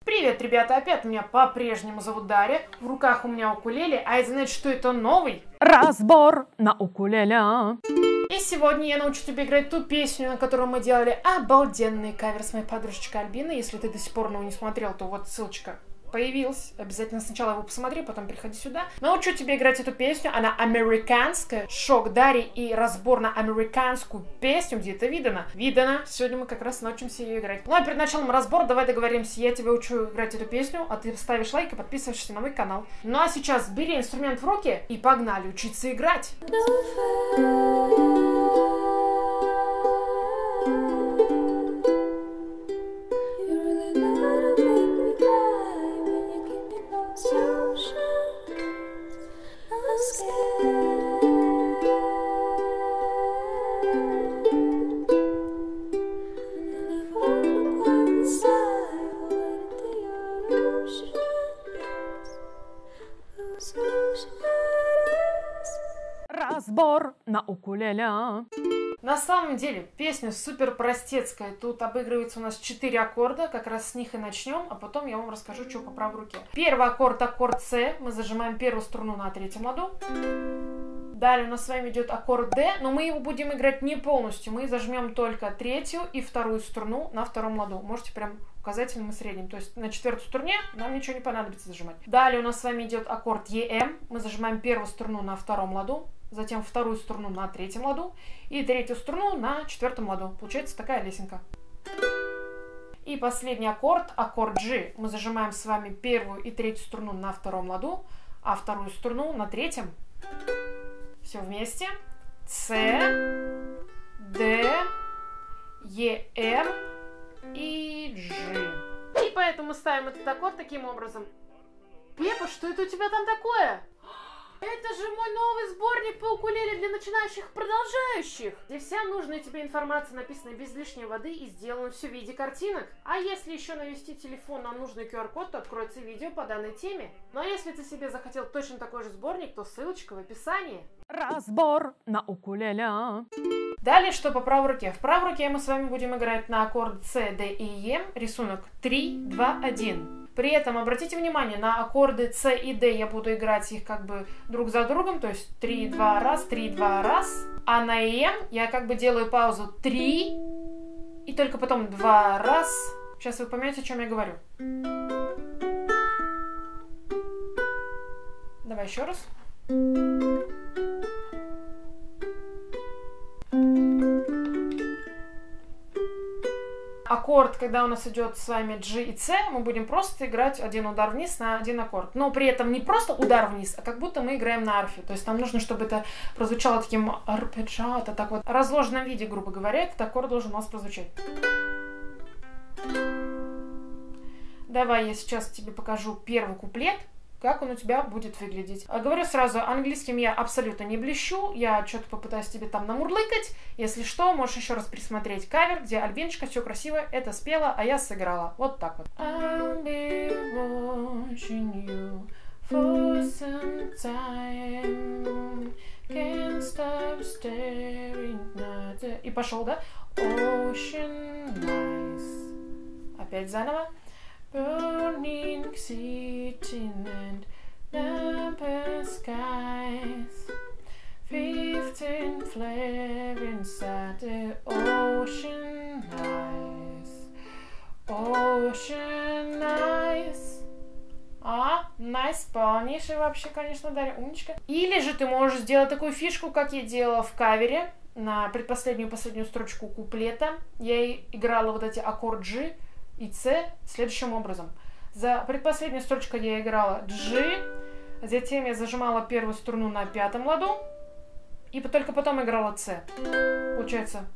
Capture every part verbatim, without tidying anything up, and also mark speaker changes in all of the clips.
Speaker 1: Привет, ребята, опять меня по-прежнему зовут Дарья, в руках у меня укулеле, а это значит, что это новый
Speaker 2: разбор на укулеле.
Speaker 1: И сегодня я научу тебя играть ту песню, на которую мы делали обалденный кавер с моей подружечкой Альбиной. Если ты до сих пор его не смотрел, то вот ссылочка появилась. Обязательно сначала его посмотри, потом приходи сюда. Научу тебя играть эту песню, она американская. Шок Дарьи и разбор на американскую песню, где это видано. Видано. Сегодня мы как раз научимся ее играть. Ну а перед началом разбора давай договоримся. Я тебя учу играть эту песню, а ты ставишь лайк и подписываешься на мой канал. Ну а сейчас бери инструмент в руки и погнали учиться играть.
Speaker 2: Разбор на укулеле.
Speaker 1: На самом деле, песня супер простецкая. Тут обыгрывается у нас четыре аккорда. Как раз с них и начнем, а потом я вам расскажу, что по правой руке. Первый аккорд, аккорд С. Мы зажимаем первую струну на третьем ладу. Далее у нас с вами идет аккорд Д, но мы его будем играть не полностью. Мы зажмем только третью и вторую струну на втором ладу. Можете прям указательным и средним. То есть на четвертой струне нам ничего не понадобится зажимать. Далее у нас с вами идет аккорд Е-М. Мы зажимаем первую струну на втором ладу, затем вторую струну на третьем ладу и третью струну на четвертом ладу. Получается такая лесенка. И последний аккорд, аккорд G. Мы зажимаем с вами первую и третью струну на втором ладу, а вторую струну на третьем. Все вместе. С, Д, Е, М и G. И поэтому ставим этот аккорд таким образом. Пепа, что это у тебя там такое? Это же мой новый сборник по укулеле для начинающих продолжающих, где вся нужная тебе информация написана без лишней воды и сделана все в виде картинок. А если еще навести телефон на нужный ку ар код, то откроется видео по данной теме. Ну а если ты себе захотел точно такой же сборник, то ссылочка в описании.
Speaker 2: Разбор на укулеле.
Speaker 1: Далее, что по правой руке? В правой руке мы с вами будем играть на аккорд С, Д и Е, рисунок три, два, один. При этом обратите внимание, на аккорды С и Д я буду играть их как бы друг за другом, то есть три, два, раз, три, два, раз. А на Е я как бы делаю паузу три и только потом два, раз. Сейчас вы поймете, о чем я говорю. Давай еще раз. Аккорд, когда у нас идет с вами G и C, мы будем просто играть один удар вниз на один аккорд. Но при этом не просто удар вниз, а как будто мы играем на арфе. То есть нам нужно, чтобы это прозвучало таким арпеджиато, так вот, в разложенном виде, грубо говоря, этот аккорд должен у нас прозвучать. Давай я сейчас тебе покажу первый куплет, как он у тебя будет выглядеть. Говорю сразу, английским я абсолютно не блещу, я что-то попытаюсь тебе там намурлыкать. Если что, можешь еще раз присмотреть кавер, где Альбиночка все красиво это спела, а я сыграла. Вот так вот. I'll be watching you for some time. Can't stop staring at it. И пошел, да? Ocean eyes. Опять заново. Burning city and amber skies, fifteen flare inside the ocean eyes, ocean eyes. А, nice, полнейший вообще, конечно, Дарья, умничка. Или же ты можешь сделать такую фишку, как я делала в кавере, на предпоследнюю последнюю строчку куплета. Я играла вот эти аккорд G и С следующим образом. За предпоследней строчкой я играла G, затем я зажимала первую струну на пятом ладу, и только потом играла С. Получается.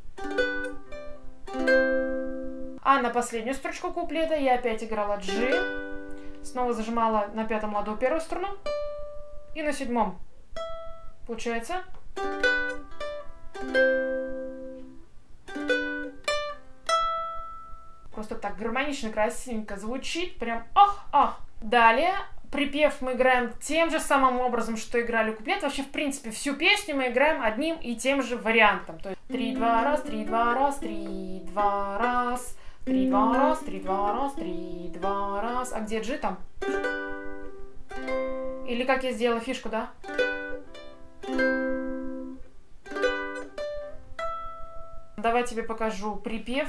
Speaker 1: А на последнюю строчку куплета я опять играла G, снова зажимала на пятом ладу первую струну, и на седьмом. Получается. Просто так гармонично, красивенько звучит. Прям ах-ах. Далее припев мы играем тем же самым образом, что играли куплет. Вообще, в принципе, всю песню мы играем одним и тем же вариантом. То есть три-два раз, три-два раз, три-два раз, Три, два, раз, три, два, раз, три, два, раз. А где G там? Или как я сделала фишку, да? Давай тебе покажу припев.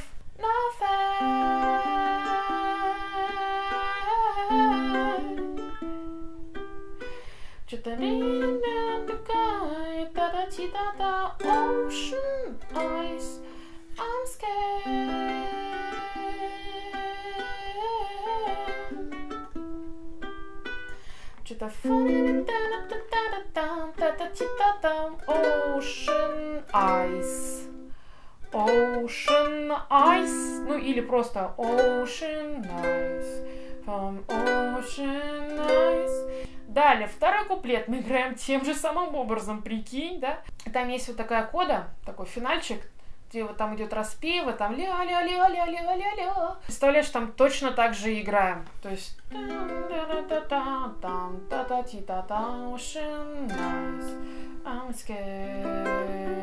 Speaker 1: Ocean eyes, I'm scared. Что-то funny. Ocean eyes. Ocean eyes. Ну или просто ocean eyes. From ocean eyes. Далее, второй куплет мы играем тем же самым образом, прикинь, да? Там есть вот такая кода, такой финальчик, где вот там идет распева, там ля-ля-ля-ля-ля-ля-ля-ля. Представляешь, там точно так же играем. То есть... I'm scared.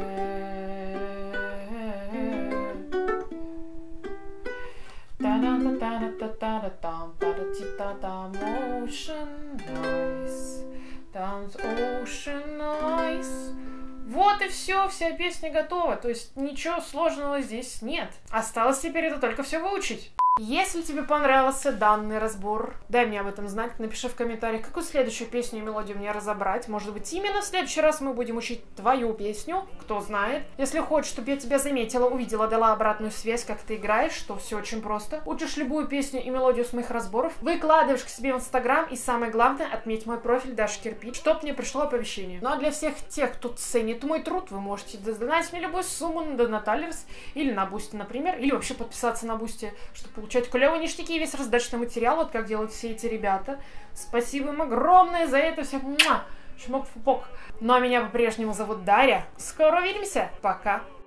Speaker 1: Ocean eyes, down ocean eyes. Вот и все, вся песня готова. То есть ничего сложного здесь нет. Осталось теперь это только все выучить. Если тебе понравился данный разбор, дай мне об этом знать, напиши в комментариях, какую следующую песню и мелодию мне разобрать. Может быть, именно в следующий раз мы будем учить твою песню, кто знает. Если хочешь, чтобы я тебя заметила, увидела, дала обратную связь, как ты играешь, то все очень просто. Учишь любую песню и мелодию с моих разборов, выкладываешь к себе в Инстаграм и, самое главное, отметь мой профиль Даша Кирпич, чтоб мне пришло оповещение. Ну а для всех тех, кто ценит мой труд, вы можете донатить мне любую сумму на Донаталерс или на Бусти, например, или вообще подписаться на Бусти, чтобы получать получать клевые ништяки и весь раздачный материал, вот как делают все эти ребята. Спасибо им огромное за это все. Чмок-фупок. Ну а меня по-прежнему зовут Дарья. Скоро увидимся. Пока.